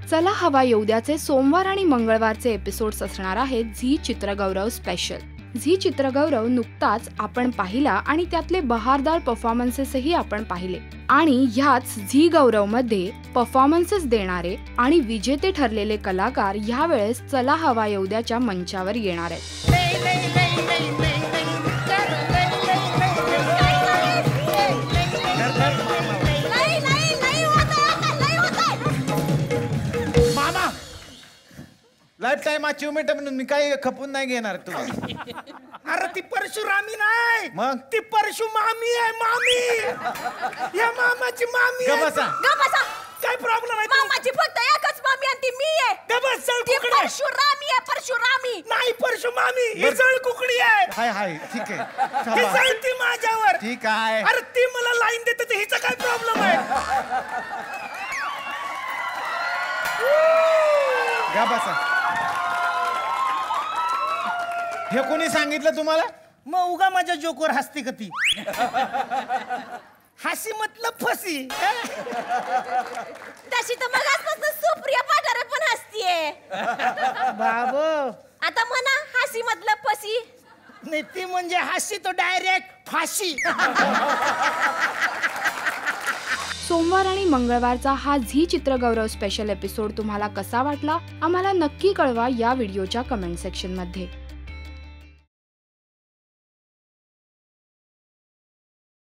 चला हवा येऊद्याचे सोमवार आणि मंगळवारचे एपिसोड्स असणार आहेत झी चित्रगौरव स्पेशल. झी चित्रगौरव नुकताच आपण पाहिला आणि त्यातले बहारदार परफॉर्मन्सेसही आपण पाहिले. आणि ह्याच झी गौरव मध्ये परफॉर्मन्सेस देणारे आणि विजेते ठरलेले कलाकार यावेळेस चला हवा येऊद्याच्या मंचावर येणार आहेत. लाईफ टाइम अचिव्हमेंट म्हणून मी काही खपून नाही घेणार तुम्हाला. अरे ती परशुरामी नाही, मग ती परशु मामी आहे. मामी या मामाची मामी आहे. काय प्रॉब्लेम आहे? मामाची फक्त एकच मामी आणि ती मी आहे. ती परशुरामी आहे. परशुरामी नाही, परशु मामी ही जळ कुकडी आहे. हाय हाय ठीक आहे, ही जळती माझ्यावर. ठीक आहे. अरे ती मला लाईन देते तर हिचा काय प्रॉब्लेम आहे? गा बसा. हे कोणी सांगितलं तुम्हाला? मग उगा माझ्या जोकवर हसते का ती? हसी मतलब फसी. तशी तर मग सुप्रिया पाटारे पण हसतीये. बाबो आता म्हणा हसी मतलब फसी. नाही, ती म्हणजे हसी तो डायरेक्ट फाशी. सोमवार आणि मंगळवारचा हा झी चित्रगौरव स्पेशल एपिसोड तुम्हाला कसा वाटला आम्हाला नक्की कळवा या व्हिडिओच्या कमेंट सेक्शन मध्ये.